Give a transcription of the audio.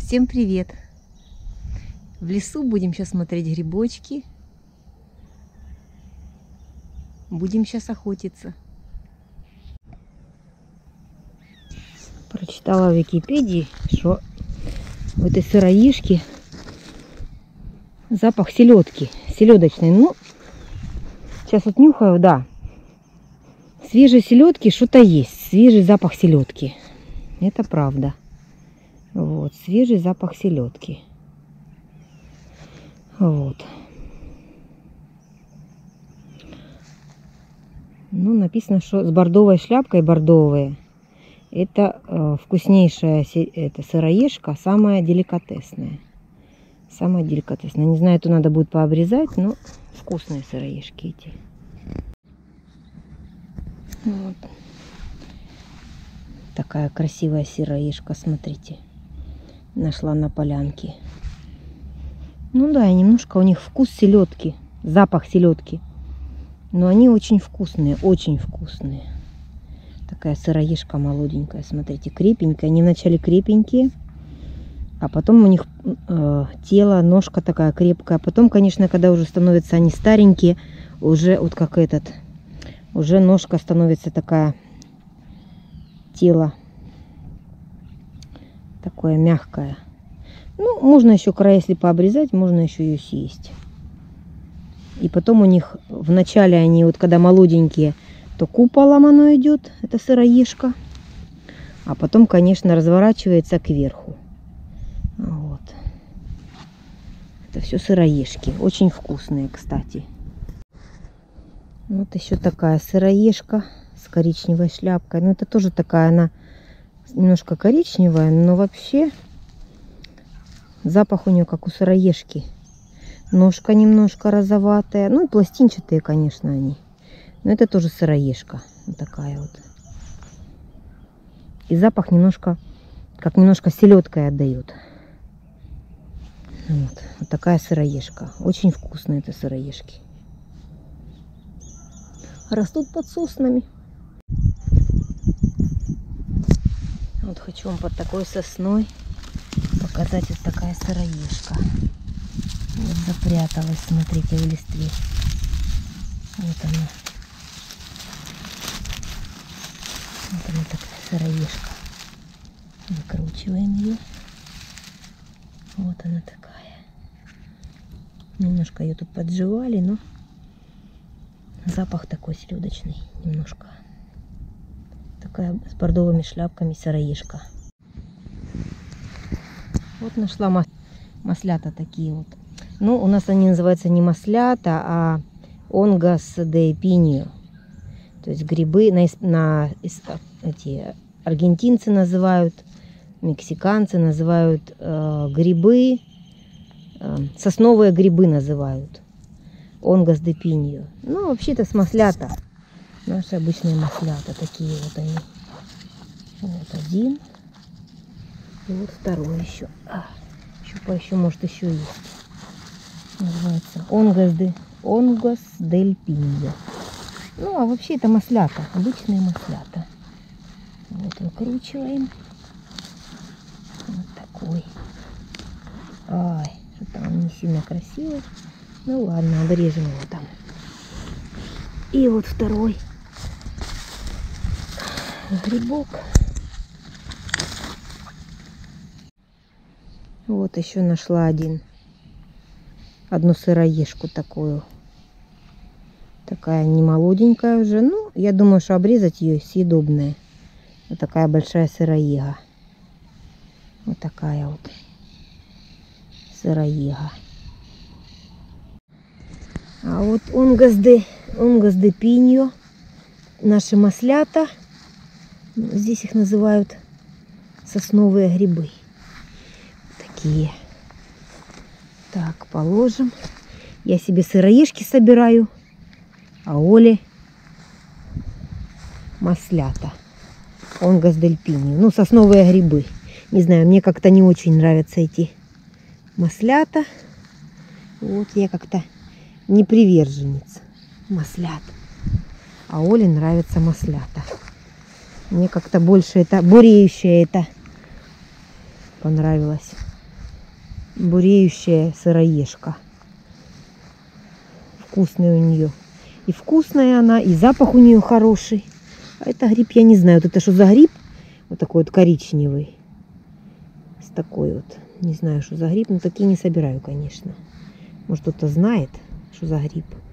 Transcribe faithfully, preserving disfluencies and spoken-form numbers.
Всем привет! В лесу будем сейчас смотреть грибочки. Будем сейчас охотиться. Прочитала в Википедии, что в этой сыроежке запах селедки, селедочный. Ну, сейчас вот нюхаю, да. Свежей селедки что-то есть, свежий запах селедки. Это правда. Вот, свежий запах селедки. Вот. Ну, написано, что с бордовой шляпкой, бордовые. Это э, вкуснейшая это сыроежка, самая деликатесная. Самая деликатесная. Не знаю, это надо будет пообрезать, но вкусные сыроежки эти. Вот. Такая красивая сыроежка, смотрите. Нашла на полянке. Ну да, и немножко у них вкус селедки, запах селедки. Но они очень вкусные, очень вкусные. Такая сыроежка молоденькая, смотрите, крепенькая. Они вначале крепенькие, а потом у них э, тело, ножка такая крепкая. Потом, конечно, когда уже становятся они старенькие, уже вот как этот, уже ножка становится такая, тело такое мягкое. Ну, можно еще края, если пообрезать, можно еще ее съесть. И потом у них в начале они, вот когда молоденькие, то куполом оно идет, это сыроежка. А потом, конечно, разворачивается кверху. Вот. Это все сыроежки. Очень вкусные, кстати. Вот еще такая сыроежка с коричневой шляпкой. Ну, это тоже такая, она немножко коричневая, но вообще запах у нее как у сыроежки. Ножка немножко розоватая. Ну и пластинчатые, конечно, они. Но это тоже сыроежка. Вот такая вот. И запах немножко, как немножко селедкой отдает. Вот, вот такая сыроежка. Очень вкусные это сыроежки. Растут под соснами. Вот хочу вам под такой сосной показать, вот такая сыроежка. Вот запряталась, смотрите, в листве. Вот она. Вот она такая сыроежка. Выкручиваем ее. Вот она такая. Немножко ее тут подживали, но запах такой селедочный немножко. Такая с бордовыми шляпками сыроежка. Вот нашла мас маслята такие вот. Ну, у нас они называются не маслята, а онгос де пиньо. То есть грибы на, на эти аргентинцы называют, мексиканцы называют э, грибы, э, сосновые грибы называют. Онгос де пиньо. Ну, вообще-то с маслята. Наши обычные маслята, такие вот они. Вот один. И вот второй еще. А, еще поищу, может еще есть. Называется онгос де, онгос дель пиньо. Ну, а вообще это маслята, обычные маслята. Вот выкручиваем. Вот такой. Ай, что-то он не сильно красивый. Ну ладно, обрежем его там. И вот второй грибок. Вот еще нашла один. Одну сыроежку такую. Такая не молоденькая уже. Ну, я думаю, что обрезать ее съедобная. Вот такая большая сыроега. Вот такая вот сыроега. А вот онгос де, онгос де пиньо. Наши маслята. Здесь их называют сосновые грибы. Такие. Так, положим. Я себе сыроежки собираю. А Оле маслята. Онгос дель пиньо. Ну, сосновые грибы. Не знаю, мне как-то не очень нравятся эти маслята. Вот я как-то не приверженец маслят. А Оле нравятся маслята. Мне как-то больше это, буреющее это понравилось. буреющая сыроежка. Вкусная у нее. И вкусная она, и запах у нее хороший. А это гриб, я не знаю. Вот это что за гриб? Вот такой вот коричневый. С такой вот. Не знаю, что за гриб. Но такие не собираю, конечно. Может, кто-то знает, что за гриб.